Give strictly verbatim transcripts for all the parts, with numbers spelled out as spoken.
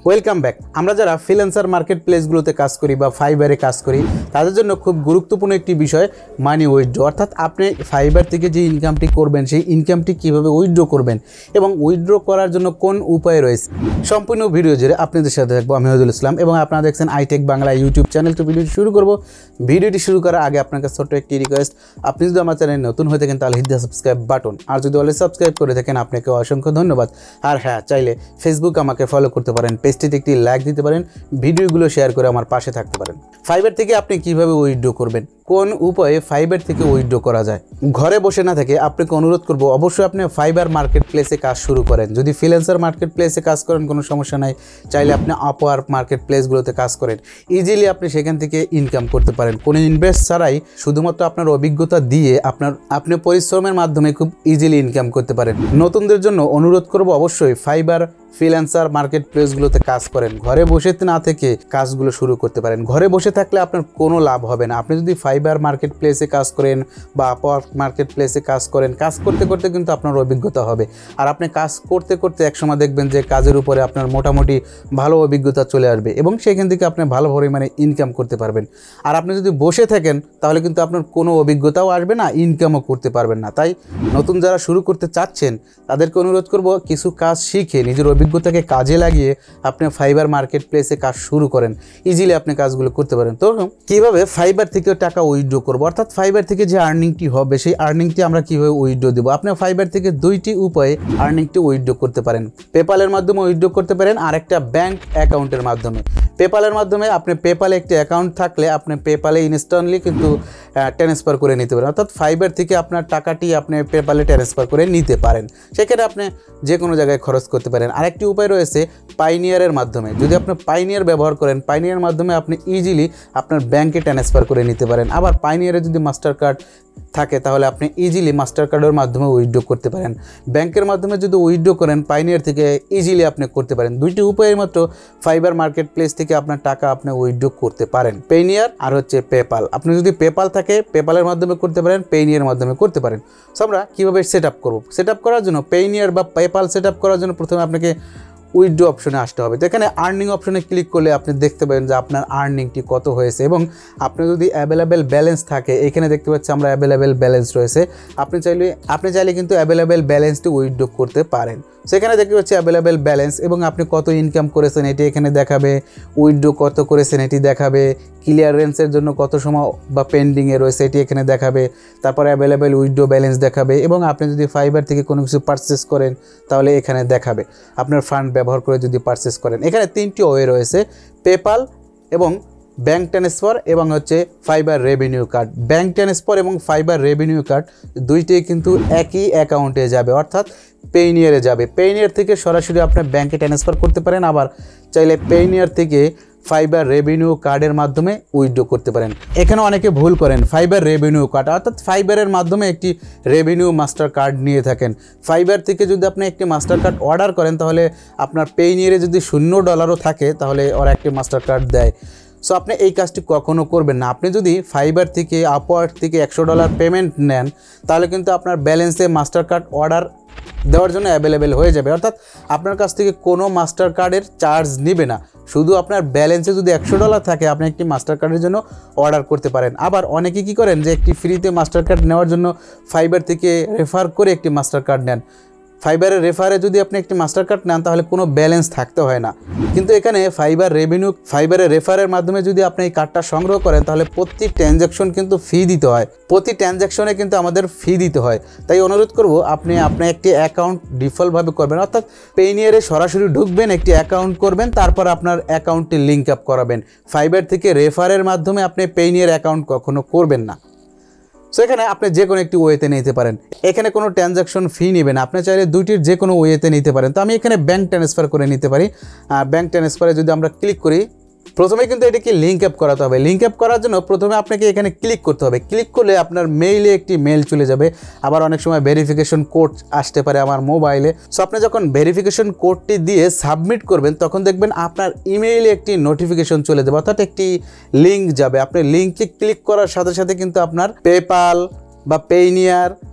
Welcome back. আমরা যারা freelancer market প্লেসগুলোতে কাজ করি বা ফাইবারে কাজ করি তাদের জন্য খুব গুরুত্বপূর্ণ একটি বিষয় মানি উইথড্র, অর্থাৎ আপনি ফাইবার থেকে যে ইনকামটি করবেন সেই ইনকামটি কীভাবে উইথড্র করবেন এবং উইথড্র করার জন্য কোন উপায় রয়েছে সম্পূর্ণ ভিডিও জুড়ে আপনাদের সাথে থাকবো আমি হজুল ইসলাম এবং আপনারা দেখছেন আইটেক বাংলা ইউটিউব চ্যানেল। তো ভিডিওটি শুরু করব। ভিডিওটি শুরু করার আগে আপনার কাছে ছোট্ট একটি রিকোয়েস্ট, আপনি যদি আমার চ্যানেল নতুন হয়ে থাকেন তাহলে হিট দ্য সাবস্ক্রাইব বাটন, আর যদি অলরেডি সাবস্ক্রাইব করে থাকেন আপনাকে অসংখ্য ধন্যবাদ। আর হ্যাঁ, চাইলে ফেসবুক আমাকে ফলো করতে পারেন, পেজটিতে একটি লাইক দিতে পারেন, ভিডিওগুলো শেয়ার করে আমার পাশে থাকতে পারেন। ফাইবার থেকে আপনি কিভাবে উইথড্র করবেন, কোন উপায়ে ফাইবার থেকে উইথড্র করা যায়, ঘরে বসে না থেকে আপনাকে অনুরোধ করব অবশ্যই আপনি ফাইবার মার্কেট প্লেসে কাজ শুরু করেন। যদি ফ্রিল্যান্সার মার্কেট প্লেসে কাজ করেন কোনো সমস্যা নাই, চাইলে আপনি আপওয়ার্ক মার্কেট প্লেসগুলোতে কাজ করেন, ইজিলি আপনি সেখান থেকে ইনকাম করতে পারেন কোনো ইনভেস্ট ছাড়াই, শুধুমাত্র আপনার অভিজ্ঞতা দিয়ে আপনার আপনি পরিশ্রমের মাধ্যমে খুব ইজিলি ইনকাম করতে পারেন। নতুনদের জন্য অনুরোধ করব অবশ্যই ফাইবার ফ্রিল্যান্সার মার্কেট প্লেসগুলোতে কাজ করেন, ঘরে বসে না থেকে কাজগুলো শুরু করতে পারেন। ঘরে বসে থাকলে আপনার কোনো লাভ হবে না। আপনি যদি ফাইবার মার্কেট প্লেসে কাজ করেন বা আপওয়ার্ক মার্কেট প্লেসে কাজ করেন, কাজ করতে করতে কিন্তু আপনার অভিজ্ঞতা হবে, আর আপনি কাজ করতে করতে একসময় দেখবেন যে কাজের উপরে আপনার মোটামুটি ভালো অভিজ্ঞতা চলে আসবে এবং সেখান থেকে আপনি ভালো পরিমাণে ইনকাম করতে পারবেন। আর আপনি যদি বসে থাকেন তাহলে কিন্তু আপনার কোনো অভিজ্ঞতাও আসবে না, ইনকামও করতে পারবেন না। তাই নতুন যারা শুরু করতে চাচ্ছেন তাদেরকে অনুরোধ করব কিছু কাজ শিখে নিজের অভিজ্ঞতাকে কাজে লাগিয়ে আপনি ফাইবার মার্কেট প্লেসে কাজ শুরু করেন, ইজিলি আপনি কাজগুলো করতে পারেন। তো কিভাবে ফাইবার থেকে টাকা উইথড্র করবো, অর্থাৎ ফাইবার থেকে যে আর্নিংটি হবে সেই আর্নিংটি আমরা কিভাবে উইথড্র দেবো। আপনি ফাইবার থেকে দুইটি উপায়ে আর্নিংটি উইথড্র করতে পারেন। পেপালের মাধ্যমে উইথড্র করতে পারেন আর একটা ব্যাংক অ্যাকাউন্টের মাধ্যমে। পেপালের মাধ্যমে আপনি পেপালে একটি অ্যাকাউন্ট থাকলে আপনি পেপালে ইনস্ট্যান্টলি কিন্তু ট্রান্সফার করে নিতে পারেন, অর্থাৎ ফাইবার থেকে আপনার টাকাটি আপনি পেপালে ট্রান্সফার করে নিতে পারেন, সেক্ষেত্রে আপনি যে কোনো জায়গায় খরচ করতে পারেন। আরেকটি উপায় রয়েছে পাইনিয়ারের মাধ্যমে। যদি আপনি পাইনিয়ার ব্যবহার করেন, পাইনিয়ার মাধ্যমে আপনি ইজিলি আপনার ব্যাংকে ট্রান্সফার করে নিতে পারেন। আবার পাইনিয়ারে যদি মাস্টার কার্ড থাকে তাহলে আপনি ইজিলি মাস্টার কার্ডের মাধ্যমে উইথড্র করতে পারেন। ব্যাংকের মাধ্যমে যদি উইথড্র করেন পাইনিয়ার থেকে ইজিলি আপনি করতে পারেন। দুইটি উপায়ের মাত্র ফাইবার মার্কেট প্লেস থেকে আপনার টাকা আপনি উইথড্র করতে পারেন, পেনিয়ার আর হচ্ছে পেপাল। আপনি যদি পেপাল থাকে পেপালের মাধ্যমে করতে পারেন, পেনিয়ার মাধ্যমে করতে পারেন। সো আমরা কীভাবে সেট আপ করবো, সেট আপ করার জন্য পেনিয়ার বা পেপাল সেট আপ করার জন্য প্রথমে আপনাকে উইথড্র অপশনে আসতে হবে। তো এখানে আর্নিং অপশনে ক্লিক করলে আপনি দেখতে পাবেন যে আপনার আর্নিংটি কত হয়েছে এবং আপনি যদি অ্যাভেলেবেল ব্যালেন্স থাকে, এখানে দেখতে পাচ্ছি আমরা অ্যাভেলেবেল ব্যালেন্স রয়েছে। আপনি চাইলে আপনি চাইলে কিন্তু অ্যাভেলেবেল ব্যালেন্সটি উইথড্র করতে পারেন। সেখানে দেখতে পাচ্ছি অ্যাভেলেবেল ব্যালেন্স এবং আপনি কত ইনকাম করেছেন এটি এখানে দেখাবে, উইথড্র কত করেছেন এটি দেখাবে, ক্লিয়ারেন্সের জন্য কত সময় বা পেন্ডিংয়ে রয়েছে এটি এখানে দেখাবে, তারপরে অ্যাভেলেবেল উইথড্র ব্যালেন্স দেখাবে এবং আপনি যদি ফাইবার থেকে কোনো কিছু পারচেস করেন তাহলে এখানে দেখাবে আপনার ফান্ড ব্যবহার করে যদি পারচেস করেন। এখানে তিনটি ওয়ে রয়েছে, পেপাল এবং ব্যাঙ্ক ট্রান্সফার এবং হচ্ছে Fiverr revenue card. Bank transfer এবং ফাইবার রেভিনিউ কার্ড দুইটি কিন্তু একই অ্যাকাউন্টে যাবে, অর্থাৎ পেইনিয়ারে যাবে। পেইনিয়ার থেকে সরাসরি আপনার ব্যাঙ্কে ট্রান্সফার করতে পারেন, আবার চাইলে পেইনিয়ার থেকে ফাইবার রেভিনিউ কার্ডের মাধ্যমে উইথড্র করতে পারেন। এখানে অনেকে ভুল করেন, ফাইবার রেভিনিউ কার্ড অর্থাৎ ফাইবারের মাধ্যমে একটি রেভিনিউ মাস্টার কার্ড নিয়ে থাকেন। ফাইবার থেকে যদি আপনি একটি মাস্টার কার্ড অর্ডার করেন তাহলে আপনার পেইনিয়ারে যদি শূন্য ডলারও থাকে তাহলে ওরা একটি মাস্টার কার্ড দেয়। সো আপনি এই কাজটি কখনও করবেন না। আপনি যদি ফাইবার থেকে আপওয়ার্ক থেকে একশো ডলার পেমেন্ট নেন তাহলে কিন্তু আপনার ব্যালেন্সে মাস্টার কার্ড অর্ডার দেওয়ার জন্য অ্যাভেলেবেল হয়ে যাবে, অর্থাৎ আপনার কাছ থেকে কোনো মাস্টার কার্ডের চার্জ নেবে না। শুধু আপনার ব্যালেন্সে যদি একশো ডলার থাকে আপনি একটি মাস্টার কার্ডের জন্য অর্ডার করতে পারেন। আবার অনেকে কী করেন যে একটি ফ্রিতে মাস্টার কার্ড নেওয়ার জন্য ফাইবার থেকে রেফার করে একটি মাস্টার কার্ড নেন। ফাইবারের রেফারে যদি আপনি একটি মাস্টার কার্ড নেন তাহলে কোনো ব্যালেন্স থাকতে হয় না, কিন্তু এখানে ফাইবার রেভিনিউ ফাইবারের রেফারের মাধ্যমে যদি আপনি এই কার্ডটা সংগ্রহ করেন তাহলে প্রতি ট্রানজ্যাকশন কিন্তু ফি দিতে হয়, প্রতি ট্রানজ্যাকশনে কিন্তু আমাদের ফি দিতে হয়। তাই অনুরোধ করব আপনি আপনার একটি অ্যাকাউন্ট ডিফল্টভাবে করবেন, অর্থাৎ পেইনিয়ারে সরাসরি ঢুকবেন, একটি অ্যাকাউন্ট করবেন, তারপর আপনার অ্যাকাউন্টটি লিঙ্ক আপ করাবেন। ফাইবার থেকে রেফারের মাধ্যমে আপনি পেইনিয়ার অ্যাকাউন্ট কখনো করবেন না। সো এখানে আপনি যে কোনো একটি ওয়েতে নিতে পারেন, এখানে কোনো ট্রানজ্যাকশন ফি নেবেন, আপনি চাইলে দুইটির যে কোনো ওয়েতে নিতে পারেন। তো আমি এখানে ব্যাঙ্ক ট্রান্সফার করে নিতে পারি। আর ব্যাঙ্ক ট্রান্সফারে যদি আমরা ক্লিক করি প্রথমে কিন্তু এটাকে লিঙ্ক আপ করাতে হবে। লিঙ্ক আপ করার জন্য প্রথমে আপনাকে এখানে ক্লিক করতে হবে। ক্লিক করলে আপনার মেইলে একটি মেল চলে যাবে, আবার অনেক সময় ভেরিফিকেশন কোড আসতে পারে আমার মোবাইলে। সো আপনি যখন ভেরিফিকেশন কোডটি দিয়ে সাবমিট করবেন তখন দেখবেন আপনার ইমেইলে একটি নোটিফিকেশন চলে যাবে, অর্থাৎ একটি লিঙ্ক যাবে। আপনি লিঙ্কে ক্লিক করার সাথে সাথে কিন্তু আপনার পেপাল বা পেইনিয়ার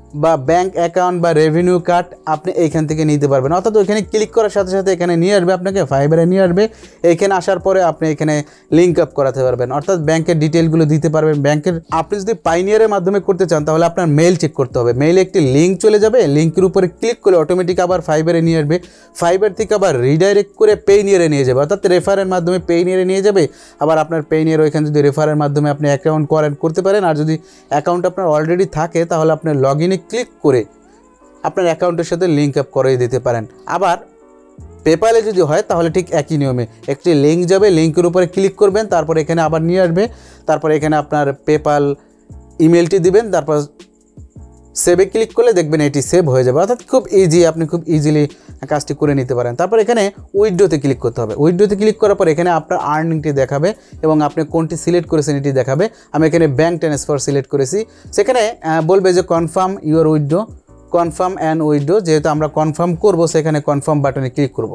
বা ব্যাংক অ্যাকাউন্ট বা রেভিনিউ কার্ড আপনি এইখান থেকে নিতে পারবেন। অর্থাৎ ওইখানে ক্লিক করার সাথে সাথে এখানে নিয়ে আসবে, আপনাকে ফাইবারে নিয়ে আসবে। এইখানে আসার পরে আপনি এখানে লিঙ্ক আপ করাতে পারবেন, অর্থাৎ ব্যাংকের ডিটেলগুলো দিতে পারবেন। ব্যাংকের আপনি যদি পাইনিয়ারের মাধ্যমে করতে চান তাহলে আপনার মেইল চেক করতে হবে। মেইলে একটি লিঙ্ক চলে যাবে, লিঙ্কের উপরে ক্লিক করে অটোমেটিক আবার ফাইবারে নিয়ে আসবে। ফাইবার থেকে আবার রিডাইরেক্ট করে পেইনিয়ারে নিয়ে যাবে, অর্থাৎ রেফারের মাধ্যমে পেইনিয়ারে নিয়ে যাবে। আবার আপনার পেইনিয়ার ওইখানে যদি রেফারের মাধ্যমে আপনি অ্যাকাউন্ট করেন করতে পারেন, আর যদি অ্যাকাউন্ট আপনার অলরেডি থাকে তাহলে আপনি লগ ইনে ক্লিক করে আপনার অ্যাকাউন্টের সাথে লিঙ্ক আপ করে দিতে পারেন। আবার পেপ্যালে যদি হয় তাহলে ঠিক একই নিয়মে একটি লিঙ্ক যাবে, লিঙ্কের উপরে ক্লিক করবেন, তারপর এখানে আবার নিয়ে আসবে। তারপর এখানে আপনার পেপ্যাল ইমেলটি দিবেন, তারপর সেভে ক্লিক করলে দেখবেন এটি সেভ হয়ে যাবে। অর্থাৎ খুব ইজি, আপনি খুব ইজিলি কাজটি করে নিতে পারেন। তারপর এখানে উইথড্রোতে ক্লিক করতে হবে। উইথড্রোতে ক্লিক করার পর এখানে আপনার আর্নিংটি দেখাবে এবং আপনি কোনটি সিলেক্ট করেছেন এটি দেখাবে। আমি এখানে ব্যাঙ্ক ট্রান্সফার সিলেক্ট করেছি। সেখানে বলবে যে confirm your withdraw, confirm and withdraw. যেহেতু আমরা কনফার্ম করব সেখানে কনফার্ম বাটনে ক্লিক করব।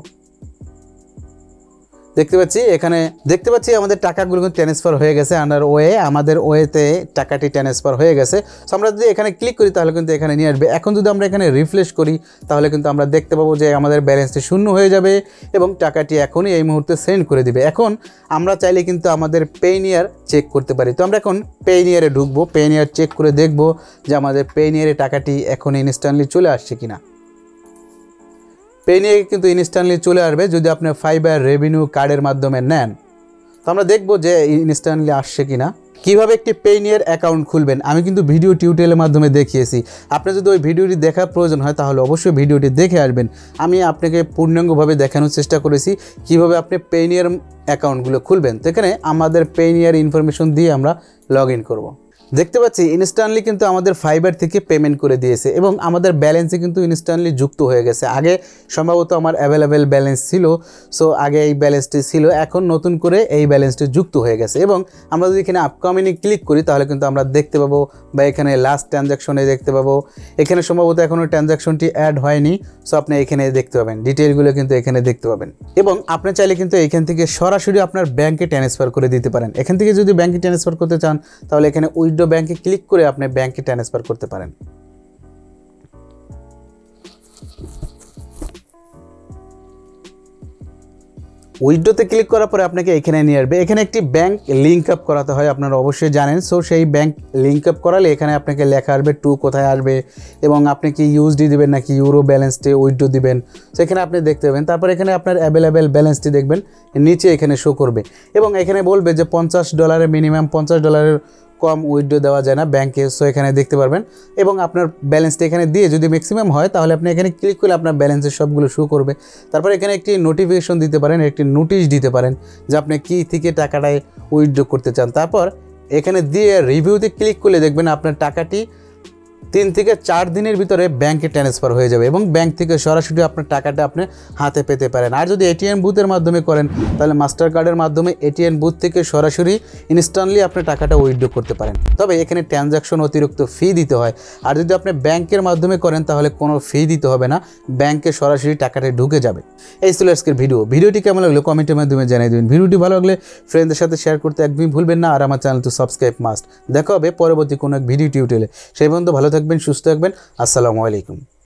দেখতে পাচ্ছি এখানে দেখতে পাচ্ছি আমাদের টাকাগুলো কিন্তু ট্রান্সফার হয়ে গেছে আন্ডার ওয়ে, আমাদের ওয়েতে টাকাটি ট্রান্সফার হয়ে গেছে। সো আমরা যদি এখানে ক্লিক করি তাহলে কিন্তু এখানে নিয়ে আসবে। এখন যদি আমরা এখানে রিফ্রেশ করি তাহলে কিন্তু আমরা দেখতে পাবো যে আমাদের ব্যালেন্সটি শূন্য হয়ে যাবে এবং টাকাটি এখনই এই মুহূর্তে সেন্ড করে দিবে। এখন আমরা চাইলে কিন্তু আমাদের পেইনিয়ার চেক করতে পারি। তো আমরা এখন পেইনিয়ারে ঢুকবো, পেইনিয়ার চেক করে দেখব যে আমাদের পেইনিয়ারে টাকাটি এখন ইনস্ট্যান্টলি চলে আসছে কিনা। পেইনিয়ারে কিন্তু ইনস্ট্যান্টলি চলে আসবে যদি আপনি ফাইবার রেভিনিউ কার্ডের মাধ্যমে নেন। তো আমরা দেখব যে ইনস্ট্যান্টলি আসছে কিনা। কীভাবে একটি পেইনিয়ার অ্যাকাউন্ট খুলবেন আমি কিন্তু ভিডিও টিউটোরিয়ালের মাধ্যমে দেখিয়েছি। আপনার যদি ওই ভিডিওটি দেখার প্রয়োজন হয় তাহলে অবশ্যই ভিডিওটি দেখে আসবেন। আমি আপনাকে পূর্ণাঙ্গভাবে দেখানোর চেষ্টা করেছি কীভাবে আপনি পেইনিয়ার অ্যাকাউন্টগুলো খুলবেন। তো এখানে আমাদের পেইনিয়ার ইনফরমেশন দিয়ে আমরা লগ ইন করবো। দেখতে পাচ্ছি ইনস্ট্যান্টলি কিন্তু আমাদের ফাইবার থেকে পেমেন্ট করে দিয়েছে এবং আমাদের ব্যালেন্সে কিন্তু ইনস্ট্যান্টলি যুক্ত হয়ে গেছে। আগে সম্ভবত আমার অ্যাভেলেবেল ব্যালেন্স ছিল, সো আগে এই ব্যালেন্সটি ছিল, এখন নতুন করে এই ব্যালেন্সটি যুক্ত হয়ে গেছে। এবং আমরা যদি এখানে আপকামিংয়ে ক্লিক করি তাহলে কিন্তু আমরা দেখতে পাবো, বা এখানে লাস্ট ট্রানজ্যাকশনে দেখতে পাবো। এখানে সম্ভবত এখনও ট্রানজ্যাকশনটি অ্যাড হয়নি, সো আপনি এখানে দেখতে পাবেন, ডিটেলগুলো কিন্তু এখানে দেখতে পাবেন। এবং আপনি চাইলে কিন্তু এখান থেকে সরাসরি আপনার ব্যাংকে ট্রান্সফার করে দিতে পারেন। এখান থেকে যদি ব্যাংকে ট্রান্সফার করতে চান তাহলে এখানে উইথড্র ব্যাংকে ক্লিক করে আপনি ব্যাংকে ট্রান্সফার করতে পারেন। উইথড্রোতে ক্লিক করার পরে আপনাকে এখানে নিয়ে আসবে। এখানে একটি ব্যাংক লিঙ্ক আপ করাতে হয়, আপনারা অবশ্যই জানেন। সো সেই ব্যাংক লিঙ্ক আপ করালে এখানে আপনাকে লেখা আসবে টু কোথায় আসবে এবং আপনি কি ইউএসডি দিবেন নাকি ইউরো ব্যালেন্সটি উইথড্রো দিবেন, সেখানে আপনি দেখতে পাবেন। তারপর এখানে আপনার অ্যাভেলেবেল ব্যালেন্সটি দেখবেন নিচে এখানে শো করবে এবং এখানে বলবে যে পঞ্চাশ ডলারের মিনিমাম পঞ্চাশ ডলারের কম উইথড্রো দেওয়া যায় না ব্যাংকে। সো এখানে দেখতে পারবেন এবং আপনার ব্যালেন্সটা এখানে দিয়ে যদি ম্যাক্সিমাম হয় তাহলে আপনি এখানে ক্লিক করলে আপনার ব্যালেন্সের সবগুলো শো করবে। তারপর এখানে একটি নোটিফিকেশন দিতে পারেন, একটি নোটিশ দিতে পারেন যে আপনি কী থেকে টাকাটায় উইথড্রো করতে চান। তারপর এখানে দিয়ে রিভিউতে ক্লিক করলে দেখবেন আপনার টাকাটি তিন থেকে চার দিনের ভিতরে ব্যাংকে ট্রান্সফার হয়ে যাবে এবং ব্যাংক থেকে সরাসরি আপনার টাকাটা আপনি হাতে পেতে পারেন। আর যদি এটিএম বুথের মাধ্যমে করেন তাহলে মাস্টার কার্ডের মাধ্যমে এটিএম বুথ থেকে সরাসরি ইনস্ট্যান্টলি আপনি টাকাটা উইথড্র করতে পারেন। তবে এখানে ট্রানজ্যাকশন অতিরিক্ত ফি দিতে হয়। আর যদি আপনি ব্যাংকের মাধ্যমে করেন তাহলে কোনো ফি দিতে হবে না, ব্যাংকে সরাসরি টাকাটা ঢুকে যাবে। এই ছিল আজকের ভিডিও। ভিডিওটি কেমন লাগলো কমেন্টের মাধ্যমে জানিয়ে দেবেন। ভিডিওটি ভালো লাগলে ফ্রেন্ডদের সাথে শেয়ার করতে একদমই ভুলবেন না। আর আমার চ্যানেল তো সাবস্ক্রাইব মাস্ট। দেখা হবে পরবর্তী কোনো এক ভিডিও টিউটোরিয়ালে। সেই পর্যন্ত ভালো থাকবেন, সুস্থ থাকবেন। আসসালামু আলাইকুম।